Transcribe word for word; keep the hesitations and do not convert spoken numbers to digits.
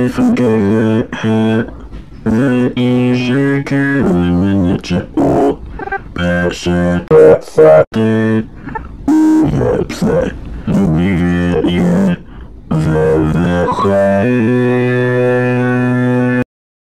forget that easy can eliminate it all. Pass it, that's it. That's it. We get it. That's it.